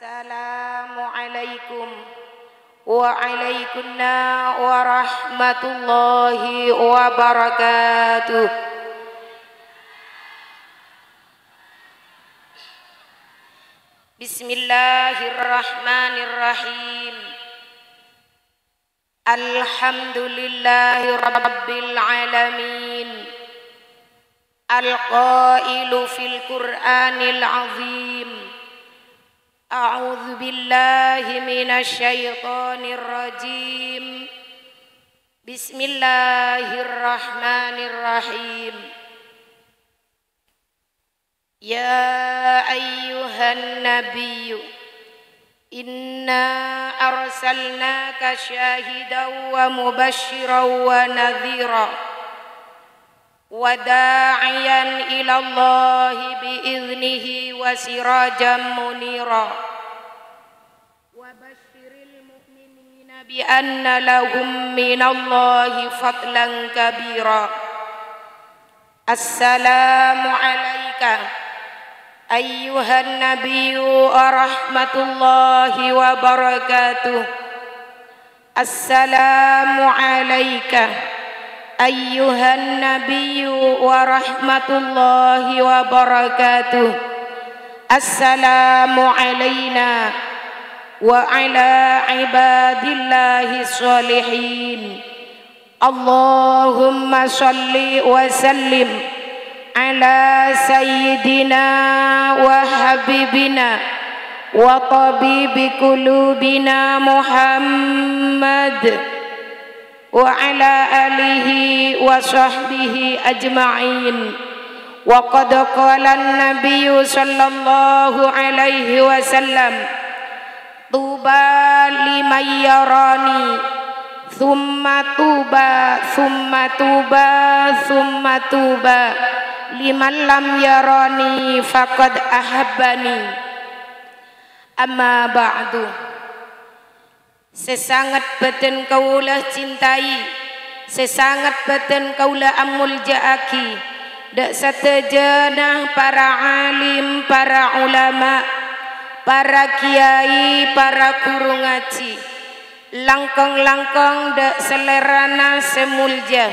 Assalamualaikum waalaikumsalam warahmatullahi wabarakatuh. Bismillahirrahmanirrahim. Alhamdulillahi rabbil alamin. Al-qailu fil Qur'anil azim. A'udzu billahi minasy syaithanir rajim. Bismillahirrahmanirrahim. Ya ayyuhan nabiyyu inna arsalnaka syahidan wa mubasysyiran wa nadhira wa da'iyan ila Allahi bi'iznihi wa sirajan munira wa basyiril mu'minina bi anna lahum minallahi fadlan kabira. Assalamu alayka ayyuhan nabiyyu wa rahmatullahi wa barakatuh. Assalamu alayka ayyuhan nabiyyu wa rahmatullahi wa barakatuh. Assalamu alayna wa ala ibadillahi sholihin. Allahumma sholli wa sallim ala sayyidina wa habibina wa tabibi qulubina Muhammad wa ala alihi wa sahbihi ajma'in. Wa qad qala an-nabiy sallallahu alaihi wasallam, tuba liman yarani thumma tuba thumma tuba thumma tuba liman lam yarani faqad ahabbani. Amma ba'du. Sesangat beten kaulah cintai, sesangat beten kaulah amuljaaki. Dak satejenah para alim, para ulama, para kiai, para guru ngaji. Langkong-langkong dak selerana semulja.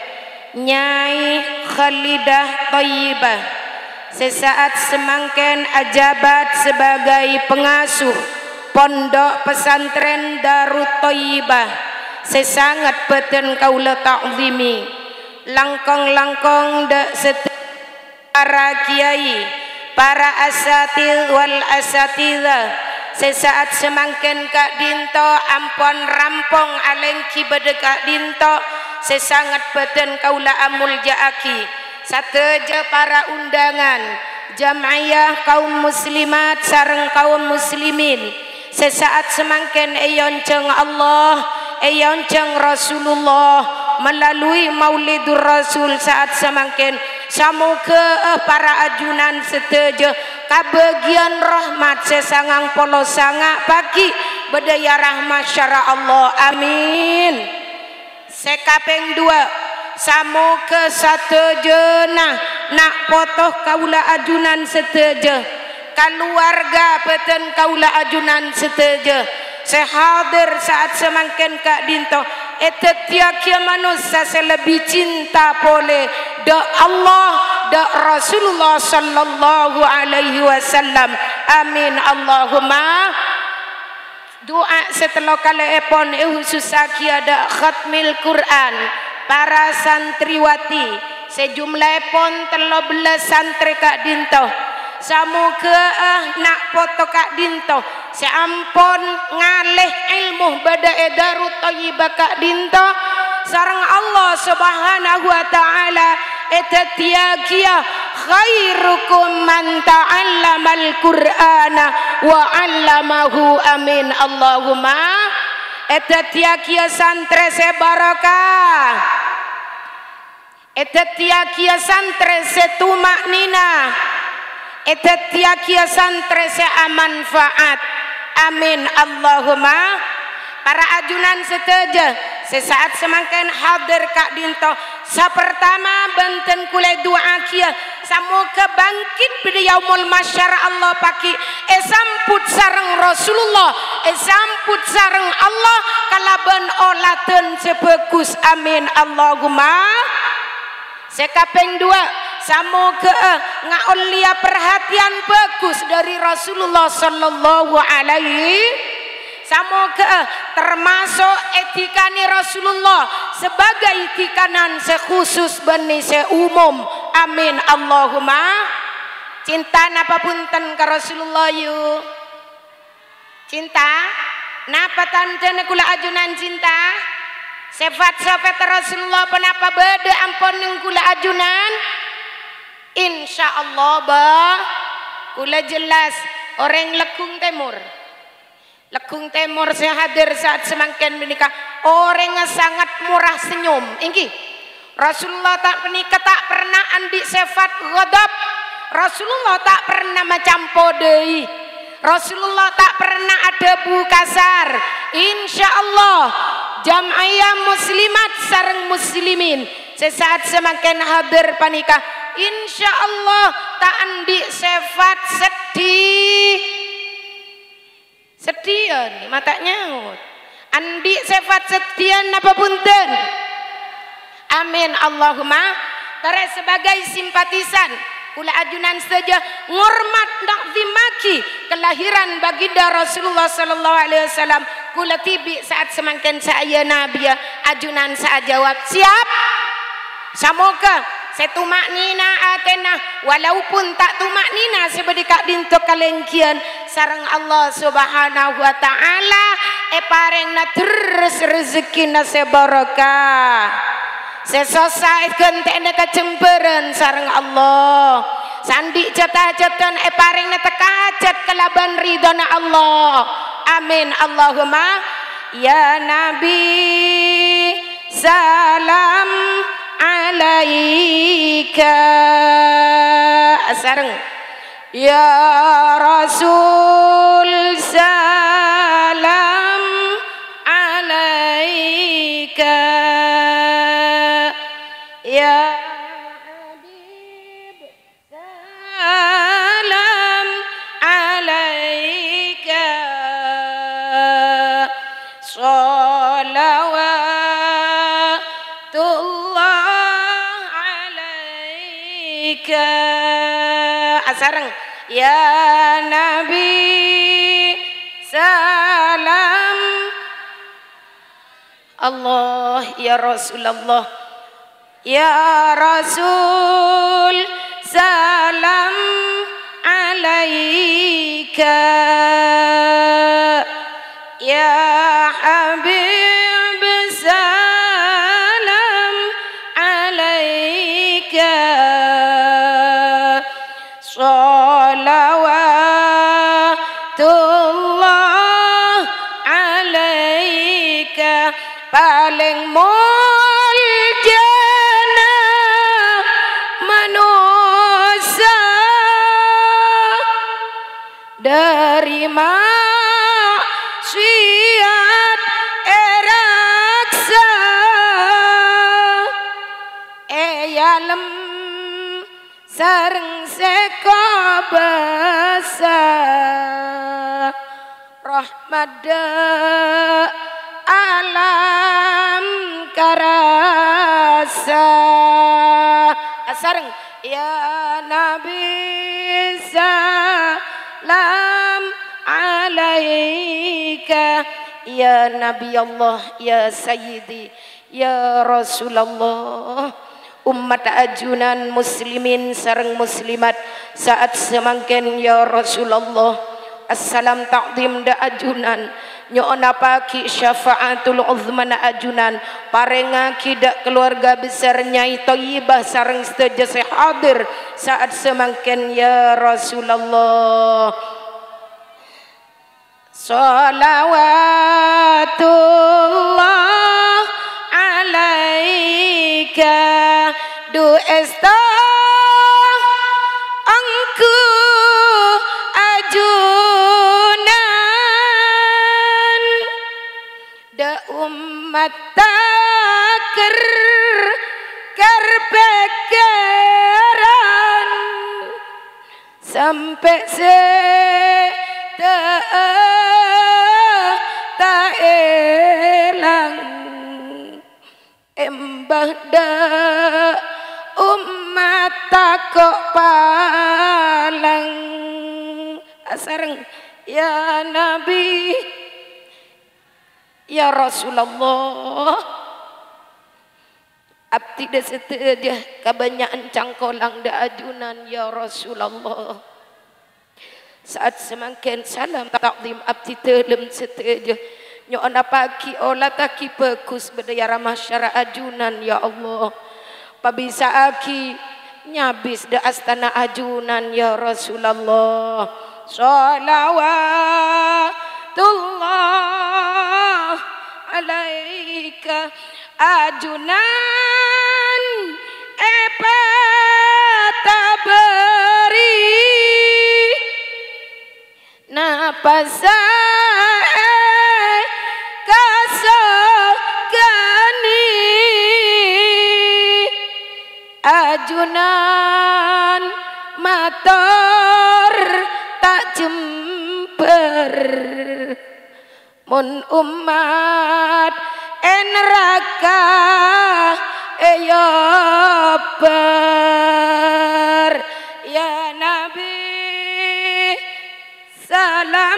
Nyai Khalidah Thayyibah sesaat semangken ajabat sebagai pengasuh Pondok Pesantren Darut Thayyibah. Sesangat beten kaula ta'zimi. Langkong-langkong dak para kiai, para asatil wal asatilah. Sesaat semangken Kak Dinto ampon rampong alengki bede Kak Dinto. Sesangat beten kaula amul jaaki. Sateja para undangan jamaiyah kaum muslimat sareng kaum muslimin. Sesaat semangken eyonceng Allah, eyonceng Rasulullah melalui Maulidur Rasul. Saat semangken samoga para ajunan seteja kabagian rahmat sesangang polo sanga pagi bedaya rahmat syara Allah, amin. Sekapeng dua samoga satejenah nak potoh kaula ajunan seteja keluarga beten kaula ajunan seteja sehadir saat semangken Kak Dinto etetiakia manusia selebih cinta pole da Allah da Rasulullah sallallahu alaihi wasallam, amin Allahumma. Doa setelah kala epon khusus ada khatmil Quran para santriwati sejumlah epon 13 santri Kak Dinto. Samoga nak foto Kak Dinto seampun ngalih ilmu bada Darut Thayyibah Kak Dinto sareng Allah subhanahu wa ta'ala etatiakia khairukum man ta'allamal Qur'ana wa 'allamahu, amin Allahumma. Etatiakia santre sebarokah, etatiakia santre setumak nina, etatiakia santre seamanfaat, amin Allahumma. Para ajunan seteja sesaat semangken hadir Kak Dinto. Sa pertama benten kule doa kia samoga bangkit pada yaumul masyar Allah paki samput sareng Rasulullah samput sareng Allah kalaban olaten sebagus amin Allahumma. Sekaping dua samoga ngaulia perhatian bagus dari Rasulullah sallallahu alaihi samoga termasuk etikani Rasulullah sebagai etikanan sekhusus bani seumum amin Allahumma. Cinta napa punten ke Rasulullah yuk cinta napa tante kula ajunan cinta sifat-sifat Rasulullah penapa beda ampun yang kula ajunan insyaallah bah kula jelas orang Lekung Timur saya hadir saat semangkin menikah orang yang sangat murah senyum inggi Rasulullah tak menikah tak pernah andi sifat ghadab Rasulullah tak pernah macam podei Rasulullah tak pernah ada bu kasar insyaallah jamaah muslimat sareng muslimin sesaat semakin hadir panikah insyaallah tak andi sifat sedih mata nyaut andi sifat setian apa punten amin Allahumma. Tare sebagai simpatisan kula ajunan saja ngormat ndak dimaki kelahiran baginda Rasulullah sallallahu alaihi wasallam kula tibi saat semakin saya nabi ajunan saya jawab siap samoga setumak nina atena walaupun tak tumak nina sebedika dinto kalengkian sareng Allah subhanahu wa ta'ala parengna terus rezekina sebarokah sesosai gentene kecemberan sareng Allah sandi jatah-jatan parengna tekajat kelaban ridana Allah amin Allahumma. Ya Nabi salam alaika sareng ya Rasul salam alaika ya Habib salam alaika sholawatullah alaika asareng ya Nabi salam Allah ya Rasulullah ya Rasul salam alaika ya Habib salam alaika sholawatullah alaika paling muljana manusia dari maksiat eraksa yalem sareng seko basa rahmada alam karasa asareng ya Nabi salam alaika ya Nabi Allah ya Sayyidi ya Rasulullah. Umat ajunan muslimin sareng muslimat saat semangken ya Rasulullah assalam takdim da ajunan nyoona paki syafaatul uzmana ajunan parengaki dak keluarga besar Nyai Thayyibah sareng sedaya hadir saat semangken ya Rasulullah sholawatullah alaika du esta angku ajunan da umat takir kerbekeran sampai tak elang embah dak umat takok palang asareng ya Nabi ya Rasulullah abdi da seteja kebanyakan cangkolang da ajunan ya Rasulullah saat semakin salam takdim abdi telem seteja nyona pagi olah taki bagus berdaya masyara ajunan ya Allah pabisa aki nyabis da astana ajunan ya Rasulullah sholawatullah alaika ajunan tabari napasa kasogani ajunan mator tak jember mun umat neraka ya ber ya Nabi salam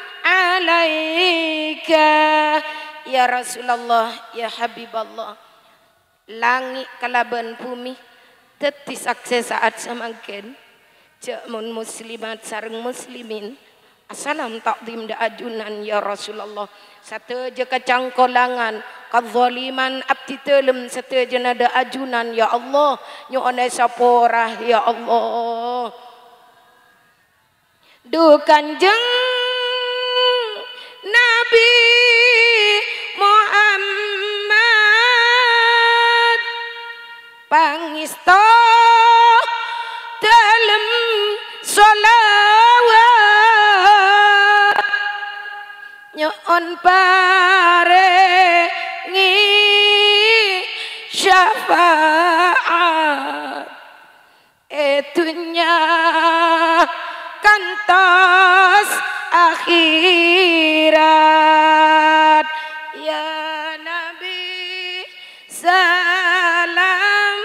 alaika ya Rasulullah ya Habiballah langit kalaban bumi tetis akses saat semakin jamun muslimat sareng muslimin assalam takdim da ajunan ya Rasulullah sateja kecangkolangan kadzaliman abdi telem sateja nada ajunan ya Allah nyuone saporah ya Allah du kanjeng Nabi Muhammad pangista telem sholawat nyon parengi syafaat etunya kantos akhirat ya Nabi salam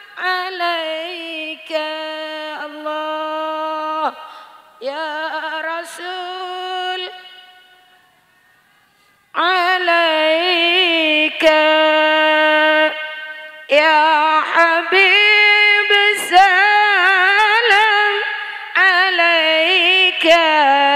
alaika Allah ya Rasul alaika ya Habib salam alaika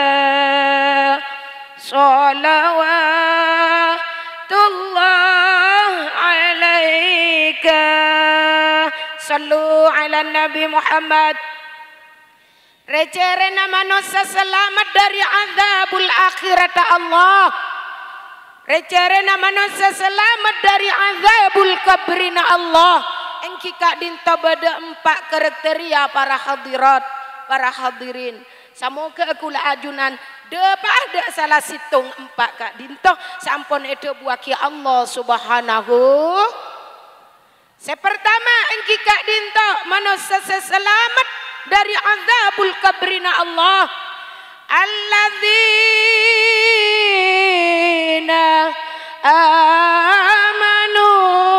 sholawatullah alaika sallu ala Nabi Muhammad recerena manusia selamat dari azabul akhirat Allah recerena manusia selamat dari azabul kabrina Allah engki kak dinta bada empat kriteria para hadirat para hadirin semoga aku la ajunan depa ada salah situng empat kak dinta sampun itu buaki Allah subhanahu sepertama engki kak dinta manusia selamat dari azabul kabrina Allah alladzina amanu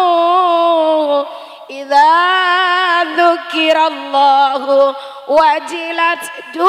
idza dzukirallahu wajilat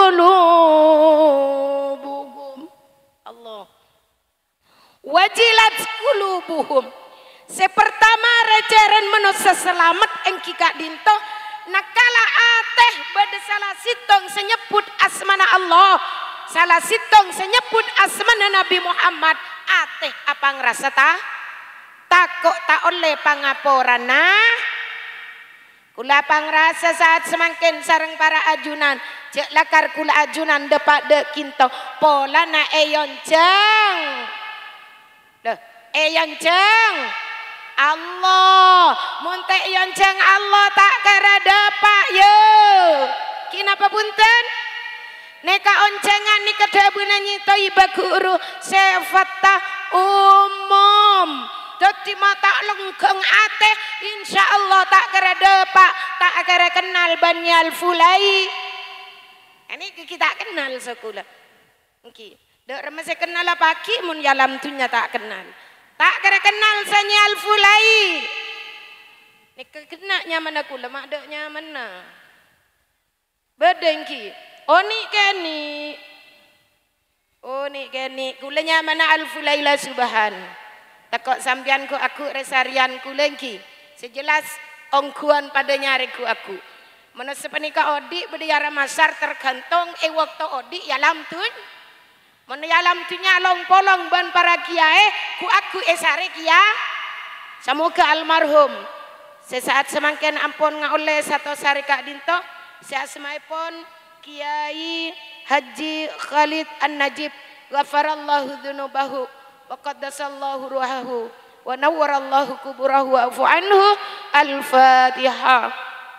julubuhum Allah wajilat qulubuhum sepertama receren manusia selamat engki kak dinto nakala ateh bade salah sitong senyebut asmana Allah salah sitong senyebut asmana Nabi Muhammad ateh apa ngerasa takut tak oleh pangaporana kula pangrasa saat semakin sareng para ajunan cek lakar kula ajunan depak de kinto pola na eyonceng deh eyonceng Allah munte eyonceng Allah tak kara depak yo kinapa punten neka oncengan ni kedabuna nyito iba guru sefatah umum dadi mata lenggeng ate insyaallah tak kira depak tak kira kenal banyal fulai Ini kita kenal sekolah. Oke. Dek remese kenal apa ki mun yalam tunya tak kenal. Tak kira kenal sanya alfulai. Ni kenaknya mana kula mak deknya mana. Bedengki. Oni keni. Oni keni kulanya mana alfulaila subahan. Takok sambianku aku resarian kulengki. Sejelas ongkuan pada nyariku aku. Mana sepenika odik berdaya masar tergantung waktu odik yalam tun. Mana yalam tunya long polong ban para kiai ku aku esare kia. Semoga almarhum. Sesaat semakin ampun ngaole satu sari kak dinto. Saya semaipun Kiai Haji Khalid An-Najib. Ghafarallahu dzunubahu wa qaddasallahu ruhahu wa nawwarallahu kuburahu wa afu anhu. Al-Fatihah.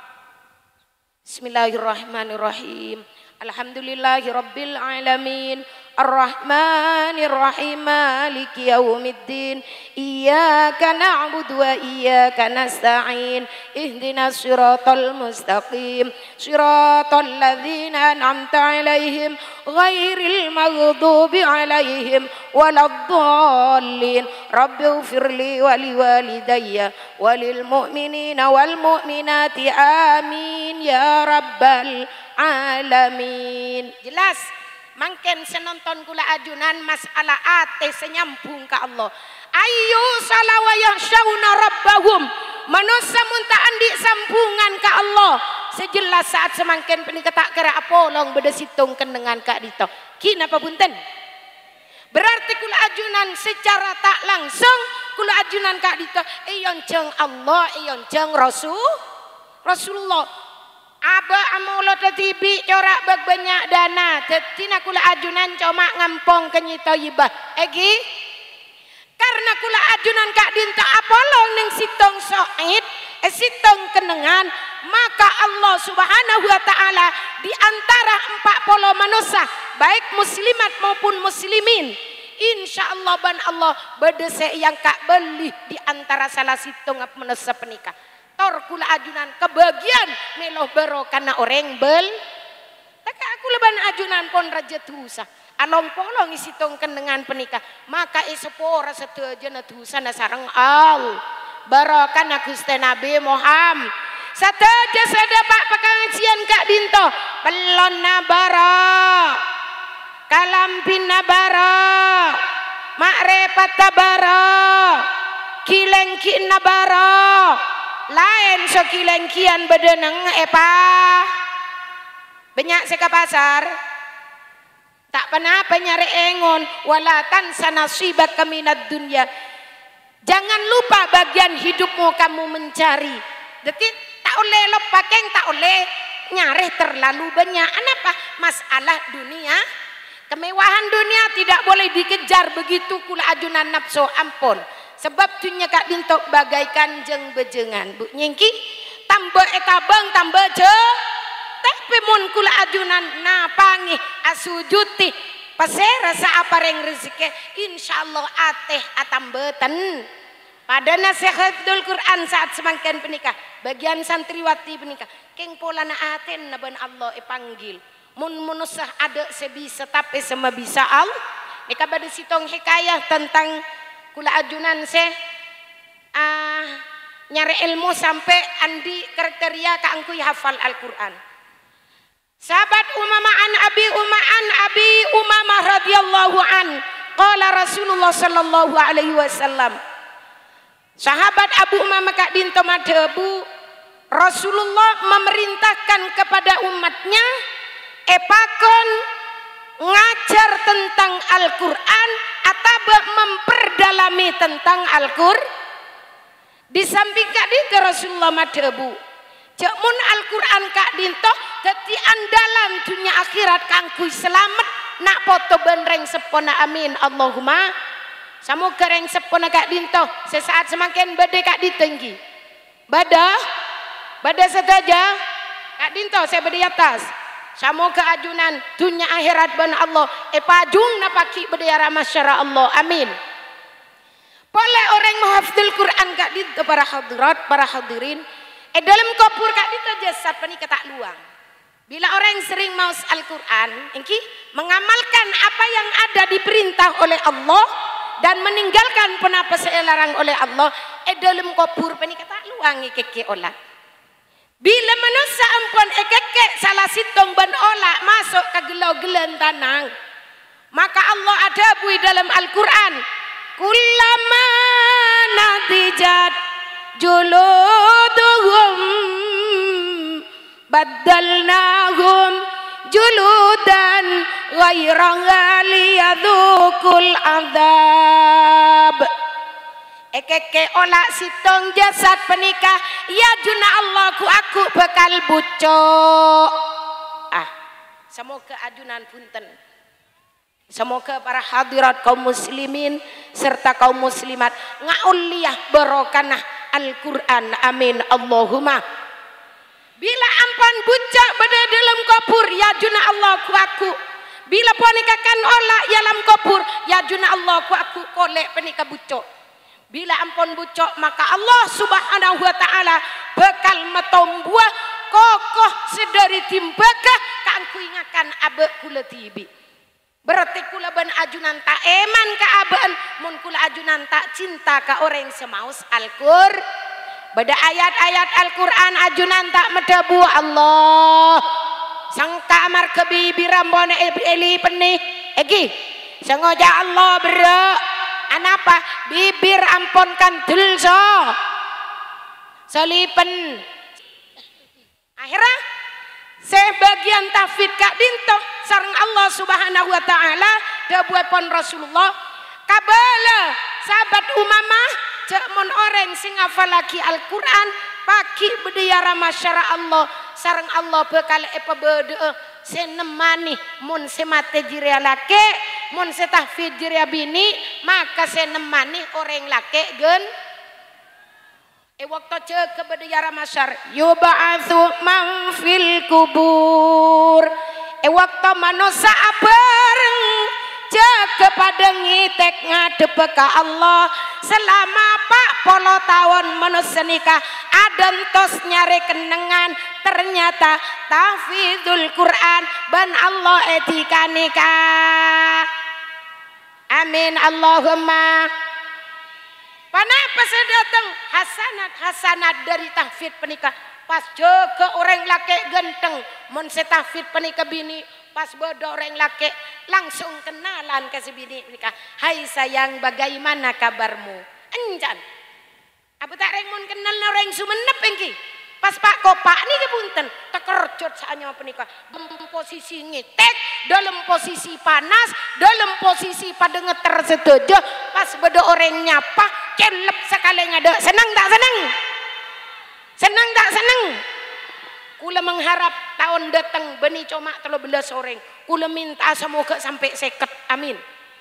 Bismillahirrahmanirrahim. Alhamdulillahi rabbil alamin. Ar-Rahmanir Rahim. Maliki yaumiddin. Iyyaka na'budu wa iyyaka nasta'in. Ihdinas siratal mustaqim. Siratal ladzina an'amta 'alaihim ghairil maghdubi 'alaihim waladdallin. Rabbighfirli wa liwalidayya walil mu'minina wal mu'minati. Amin ya rabbal alamin. Jelas mangken senonton kula ajunan masalah ate senyambung ke Allah. Ayu salawa yakhshawna rabbahum. Manusia munta andi sambungan ke Allah. Sejelas saat semangken penika tak kira apolong beda situng kendengan kak dito. Kinapa punten? Berarti kula ajunan secara tak langsung kula ajunan kak dito iyon jeng Allah, iyon jeng Rasulullah. Aba amulo tetibi corak bag banyak dana tetina kula ajunan cuma ngampong kenyito yibah egi karena kula ajunan kak dinta apolong ning sitong soid sitong kenengan maka Allah subhanahu wa ta'ala di antara 40 manusia baik muslimat maupun muslimin insyaallah ban Allah bedese yang kak beli di antara salah sitong manusia penikah kula ajunan kebagian meloh bero karena orang bel tak aku leban ajunan pon raja tusa along polong isi tong kendengan penikah maka isepora setuju tusa nasarang al barokan Gusti Nabi Muhammad setuju sedepak pengajian kak dinto belon nabara kalampin nabara makrepat nabara kilengki nabara lain sekilengkian bedeneng banyak seka pasar tak pernah nyari engon walatan sanasibak kaminat dunia. Jangan lupa bagian hidupmu kamu mencari. Jadi tak oleh lopakeng tak oleh nyari terlalu banyak. Kenapa? Masalah dunia kemewahan dunia tidak boleh dikejar begitu kula ajunan nafsu ampun. Sebab tunya kak dintok bagaikan jeng bejengan bu nyengki tambah etabang tambah je tapi mun kula ajunan napangi asujuti pase rasa apa reng rezeki insyaallah ateh atambeten pada nasihatul Quran saat semakin penikah bagian santriwati penikah keng pola na aten na ban Allah panggil mun munusah ada sebisa tapi sama bisa Allah nikah pada sitong hikayah tentang kula ajunan nyari ilmu sampai andi kriteria kaangku hafal Al-Quran. Sahabat Abi Umamah radhiyallahu an qala Rasulullah sallallahu alaihi wasallam. Sahabat Abu Umamah kak dinto madebu Rasulullah memerintahkan kepada umatnya epakon ngajar tentang Al-Quran atau memperdalami tentang Al-Quran. Di samping kak dinto Rasulullah madebu cek mun Al-Quran kak dinto dadi andalan dunia akhirat kangku selamat nak foto benreng sepona amin Allahumma samoga reng sepona kak dinto sesaat semakin bade kak ditenggi bada saja kak dinto saya bade atas samoga ajunan dunia akhirat ban Allah pajung napaki berdaya masyara Allah amin. Boleh orang menghafdzul Quran kak dinto para hadirat para hadirin dalam kopur kak dinto jasad panika tak luang Bila orang sering maus Al-Quran, mengamalkan apa yang ada diperintah oleh Allah dan meninggalkan penapa selarang oleh Allah, dalam kubur pani kata luangi keke olah. Bila manusia ampun keke salah sitong ban olah masuk ke gelau-gelan tanang, maka Allah ada bui dalam Al-Quran, kullama nadijat juluduhum baddalnahum juludan ghairaha liyadukul azab. Ekeke olah sitong jasad penikah ya juna Allah ku aku bakal bucok. Semoga ajunan punten, semoga para hadirat kaum muslimin serta kaum muslimat ngauliah barokanah Al-Quran, amin Allahumma. Bila ampan bucak pada dalam kubur ya juna Allah ku aku, bila ponikakan olah dalam kubur ya juna Allah ku aku kolek penikah bucok. Bila ampun bucok maka Allah subhanahu wa ta'ala bakal metombuah kokoh sedari timbaka kangku ingakan abe kula tibi. Berarti kula ban ajunan tak eman ka abaan, mun kula ajunan tak cinta ka orang semaus Al-Qur. Bada ayat-ayat Al-Quran ajunan tak medabu Allah. Sangka amar kebibi rambone eli penih. Sengoja Allah bro. Anapa bibir ampunkan dulso selipen. Akhirnya sebagian tafid kak dinto sareng Allah subhanahu wa ta'ala dabuat pon Rasulullah kabala sahabat Umamah cek mon orang sing hafalaki Al-Quran paki bediara masyara Allah sareng Allah bekal bede senemani mun semate jiria lake mun setahfid jiria bini maka senemani orang lake gen waktu cek kebediara masyar yuba'atsu man fil kubur waktu manusia bareng cek kepada ngitek ngadep ke Allah selama 40 tahun manusia nikah adantos nyari kenengan ternyata tahfidzul Quran ban Allah etika nikah, amin Allahumma. Panapa saya datang hasanat dari tahfidz penikah pas jaga orang laki genteng mun setahfidz penikah bini pas bodoh orang laki langsung kenalan ke si bini nikah. Hai sayang bagaimana kabarmu? Enjan. Apa tak reng mun kenal orang Sumenep engki? Pas Pak Kopak ni ke punten tekerjot saanya penikah dalam posisi ngetek, dalam posisi panas, dalam posisi pada ngeter setuju pas bodoh orang nyapa celep sekali ngada. Senang tak senang? Senang tak senang? Kula mengharap tahun datang beni comak 13 orang. Kula minta semoga sampai seket. Amin.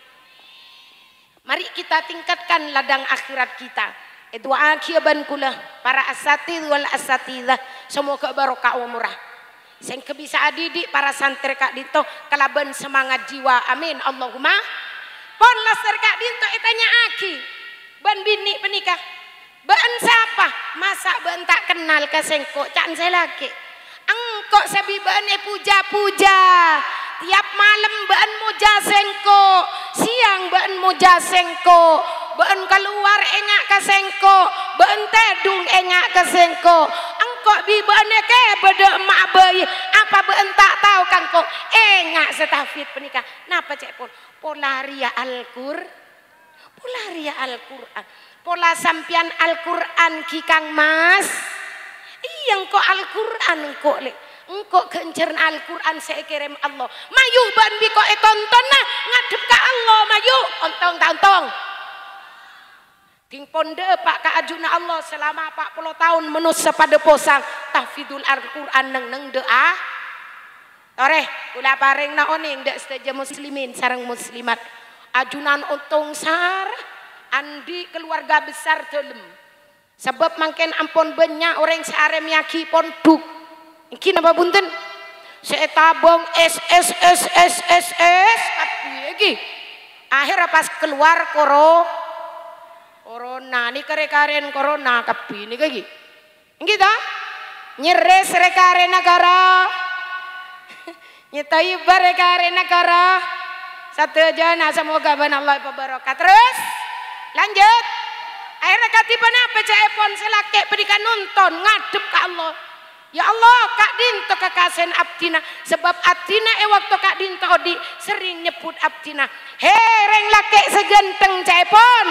Mari kita tingkatkan ladang akhirat kita. Itu akiban kula para asatidz wal asatidzah semoga barokah umurah. Sing bisa adidik para santri kak dito kalaban semangat jiwa. Amin Allahumma. Pon laser kak dito itanya aki ban bini penikah. Ban siapa? Masa ban tak kenal ke sengko can saya laki. Engkok sabi bane puja-puja tiap malam baan muja sengko siang baan muja sengko baan keluar engak ke sengko baan tedung engak ke sengko engkok bi bane ke beda emak bayi apa baan tak tahu kan kok engak setahfidz penikah napa cek pun polaria Al-Qur'an pola sampian Al-Quran kikang mas iya engkau Al-Quran engkau kencer Al-Quran saya kirim Allah mayu ban biko tonton nah ngadep ke Allah mayu ontong ting ponde pak ka ajuna Allah selama 40 tahun menusa pada posang tahfidzul Al-Quran neng doa toreh kula paring naoning dek sedaja muslimin sareng muslimat ajunan untung sar andi keluarga besar telem sebab mangken ampun banyak orang searem yaki ponduk iki napa punten saya tabung SSS tapi akhirnya pas keluar corona ini kare-karen corona kapi ini kaki kita nyeres rekare negara Nyetai barekare negara satu jana semoga ben Allah barokah. Terus lanjut. Akhirnya katiban apa cepon selake pendikan nonton ngadep ke Allah. Ya Allah kak dinto kekasen abdina sebab abdina waktu kak dinto di sering nyebut abdina. Hereng lake segenteng cepon.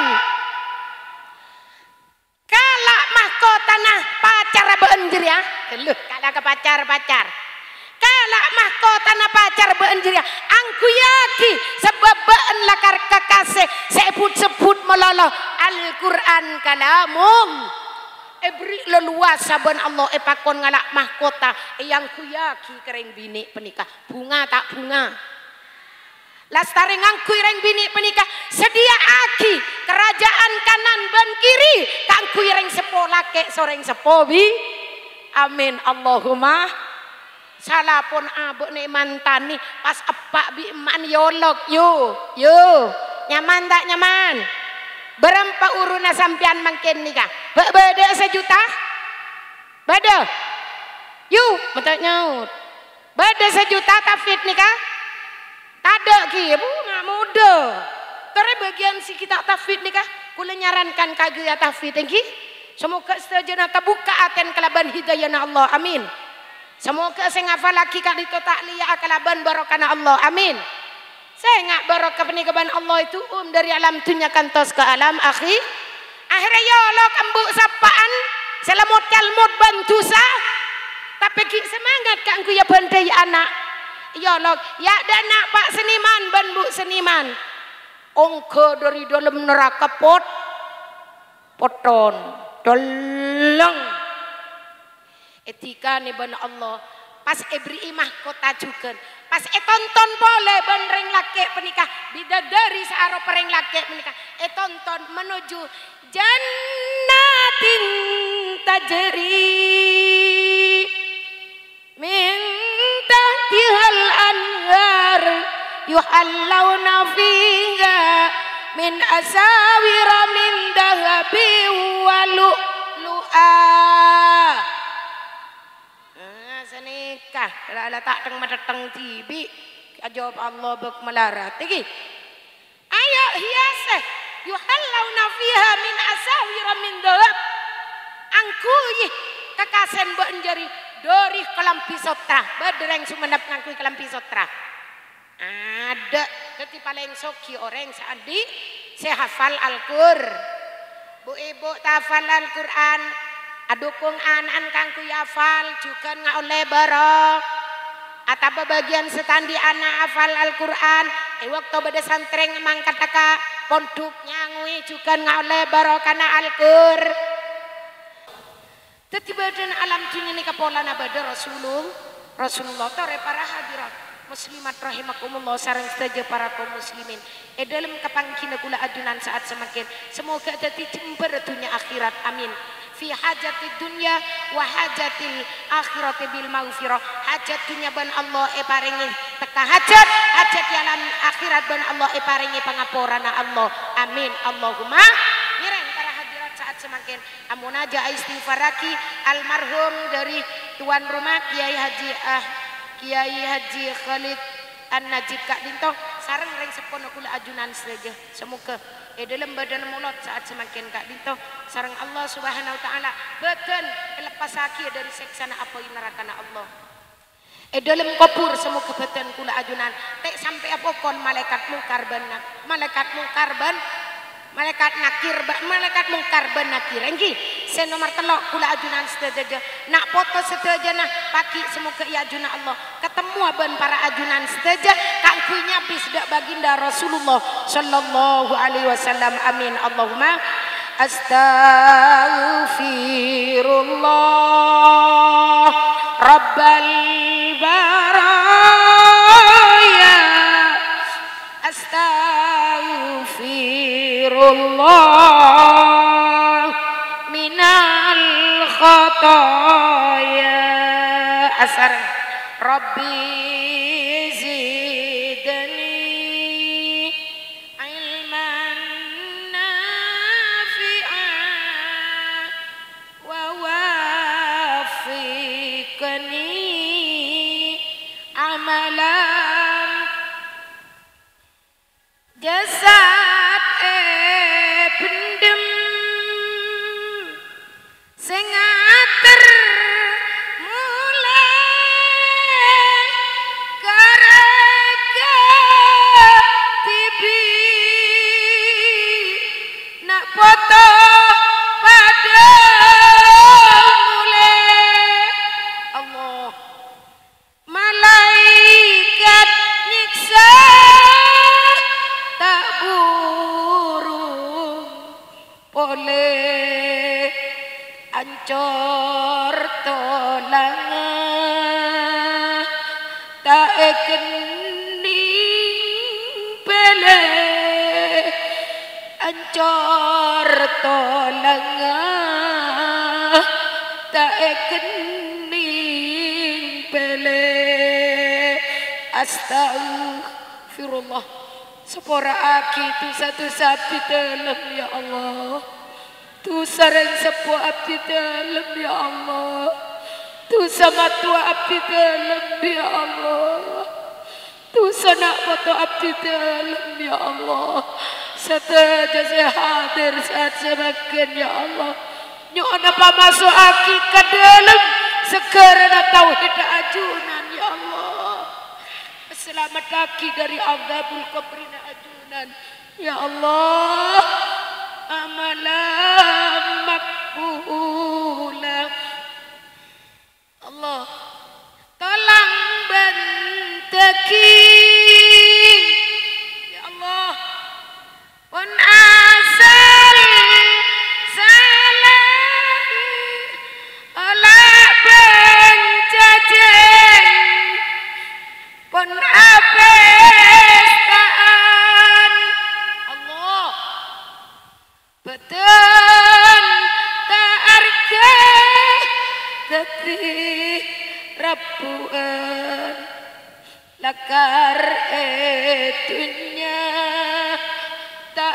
Kalak mahkota nah pacar beunjir ya. Geluh kalak ke pacar. Kalak mahkota na pacar beunjir ya. Angku yaki sebab beun lakar kekasih sebut meloloh Al-Quran kalamum. Beri leluasa ben Allah pakon ngalak mahkota yang kuyaki kereng bini penikah bunga tak bunga. Lastari ngangku reng bini penikah sedia aki kerajaan kanan ban kiri kangku reng sepola ke soreng sepobi. Amin Allahumma. Salah pun abu nih mantani pas epak bi eman yolok yo nyaman tak nyaman. Berapa uruna sampian mangken nikah? Beda sejuta? Beda? Yuk, mentak nyaut. Beda sejuta tafid nikah? Tada ki, bu nggak muda. Karena bagian si kita tafid nikah, kula nyarankan kagak ya tafid engki. Semoga setuju nata buka aten kelaban hidayah Allah, amin. Semoga saya ngafal laki kali itu tak lihat kelaban barokana Allah, amin. Saya nggak barokah penikaban Allah itu dari alam dunia kantos ke alam akhir. Akhirnya ya Allah kembuk sapaan selamut kalmut bantu sah. Tapi semangat kangku ya bandai anak. Ya Allah ya dan Pak seniman ban bu seniman. Ongko dari dalam neraka poton dolong. Etika nih ban Allah pas ebri imah kota juga. Pas tonton boleh benreng laki penikah bidadari searo pereng laki menikah tonton menuju jannatin tajri min tahtihal anhar yuhallawna fiha min asawira min dahabi wa lu'lu'ah. Senikah lala tak teng mateng tibi jawab Allah bek melarat iki ayo hiaseh yuhallawna fiha min asawira min dhahab angkuy kekasen mbok njari dari kelampi sotra badereng sumenep ngangkuy kelampi sotra ada dadi paling soki orang saadi saya hafal Al-Qur bu ibu tafal Al-Quran adukung anan kangku yafal juga nggak oleh barok atau bagian setandi anak hafal Al-Quran waktu beda santreng mangkat taka ponduk nyangui juga nggak oleh barok karena Al-Qur tetiba dan alam dunia ini kapola nabada Rasulullah tore para hadirat muslimat rahimakumullah sareng saja para kaum muslimin dalam kapangkina kula adunan saat semakin semoga dadi jember dunia akhirat amin fi hajati dunya wa hajatil akhirati bil maghfirah hajat dunya ban Allah paringi teka hajat yang akhirat ban Allah paringi pangapurana Allah amin Allahumma ngiring para hadirat saat semakin amun aja istighfaraki almarhum dari tuan rumah Kiai Haji Khalid An-Najib Kak Dinto sareng reng sepono kula ajunan saja semoga dalam badan mulut saat semakin Kak Dinto sareng Allah Subhanahu wa taala beten lepas sakit dari seksana apa neraka Allah dalam kubur semoga beten kula ajunan tek sampai apa kon malaikat mungkar ban malaikat mungkar ban nakir engki sen nomor telok kula ajunan sedaja nak foto sedaja nah paki semoga ya ajunan Allah ketemu ban para ajunan sedaja kangkunya bis dak baginda Rasulullah sallallahu alaihi wasallam amin Allahumma astaghfirullah rabbal baraya astaghfirullah minal khataya asar rabbi zidni ilman nafi'an wa wafiqni amalan jasad pendem sing ngater mulai karega tibi nak foto pada mulai Allah malaikat nyiksa tak burung boleh ancor tolanga tak kening bele ancor tolanga tak kening bele astagfirullah sepora aki tu satu sapi dalam ya Allah tu sarang sepo abdi dalam ya Allah tu sama tua abdi dalam ya Allah tu sanak foto abdi dalam ya Allah setaja saya hadir saat semakin ya Allah nyona masuk aki ke dalam sekarang tauhid ajunan ya Allah selamat kaki dari azabul kubri ajunan ya Allah amalan makbulah Allah tolong benteki ya Allah pun asal salah olah bencajeng pun apestaan Allah betul tak arga dati rabuan lakar etunya tak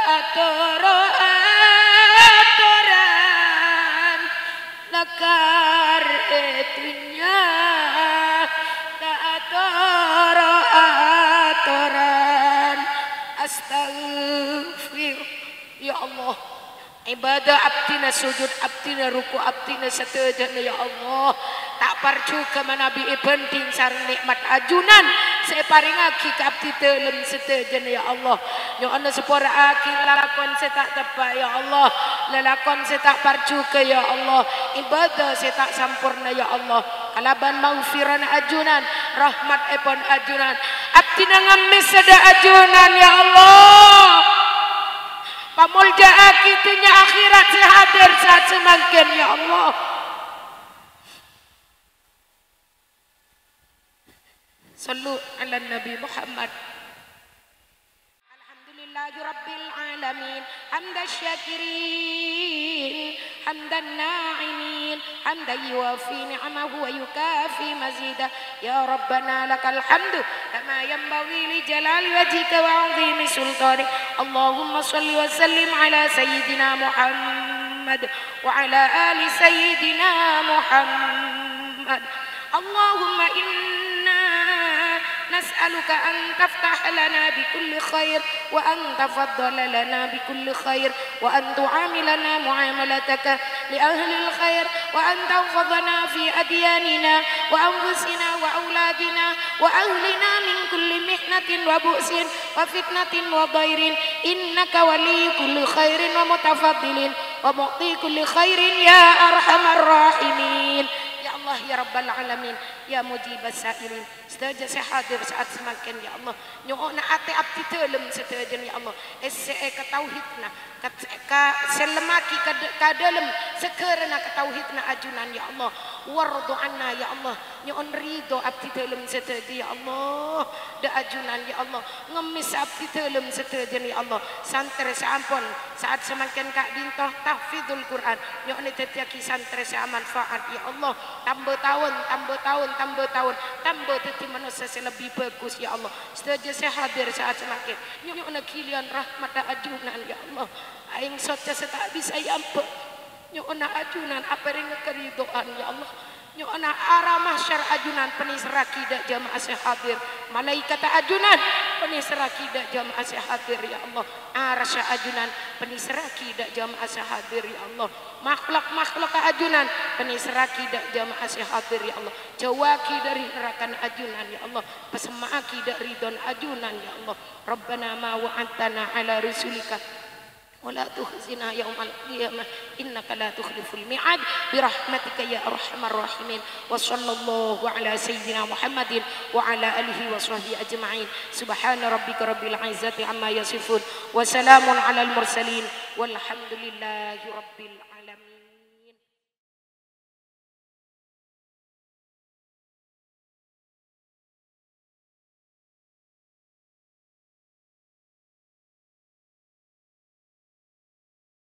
atoran lakar etunya tak atoran astagfir ya Allah ibadah abdina sujud abdina ruku abdina satejana ya Allah tak parcu ke manabi penting sareng nikmat ajunan saya paringaki ke abdi dalam satejana ya Allah yo ana sepora aki lalakon saya tak tepat ya Allah lalakon saya tak parcu ke ya Allah ibadah saya tak sampurna ya Allah kalaban maghfiran ajunan rahmat epon ajunan abdina ngamis sada ajunan ya Allah pamulja akitnya akhirat sehadir saat semakin ya Allah sallu ala Nabi Muhammad alhamdulillahi rabbil alamin hamdan syakirin hamdan na'imin hamdan yuwafi ni'amahu wa yukafi mazidah ya Rabbana lakal hamdu kama yanbaghi li jalali wajhika wa 'azimi sultanik Allahumma salli wa sallim ala sayyidina Muhammad wa ala ali sayyidina Muhammad Allahumma inna نسألك أن تفتح لنا بكل خير وأن تفضل لنا بكل خير وأن تعاملنا معاملتك لأهل الخير وأن تحفظنا في أدياننا وأنفسنا وأولادنا وأهلنا من كل محنة وبؤس وفتنة وضير إنك ولي كل خير ومتفضل ومعطي كل خير يا أرحم الراحمين يا الله يا رب العالمين ya mujibas sa'irin sedaja saya hadir saat semakin ya Allah nyuona ate abdi dalam sedaja ya Allah ese ka tauhidna ka selemaki ka dalam sekerana ka tauhidna ajunan ya Allah wardu anna ya Allah nyuon ridho abdi dalam sedaja ya Allah da ajunan ya Allah ngemis abdi dalam sedaja ya Allah santre sampun saat semakin ka dintoh tahfidzul Quran nyuon tetiaki santre sa manfaat ya Allah tambah tahun tambah tambah teti manusia lebih bagus ya Allah sedaja saya hadir saat semakin nyuon kilian rahmat ajunan ya Allah aing soca tak bisa yampe nyuon ajunan apa ring keridoan ya Allah Nyo ana ara mahsyar ajunan penisraki dak jamaah sehadir. Malaikat ajunan penisraki dak jamaah sehadir ya Allah. Arasy ajunan penisraki dak jamaah sehadir ya Allah. Makhluk ajunan penisraki dak jamaah sehadir ya Allah. Jawaki dari neraka ajunan ya Allah. Pesemaki dak ridon ajunan ya Allah. Rabbana ma wa'antana ala rusulika ولا تخزنا يوم القيامة إنك لا تخلف الميعاد برحمتك يا أرحم الراحمين وصلى الله على سيدنا محمد وعلى آله وصحبه أجمعين سبحان ربك رب العزة عما يصفون وسلام على المرسلين والحمد لله رب العالمين.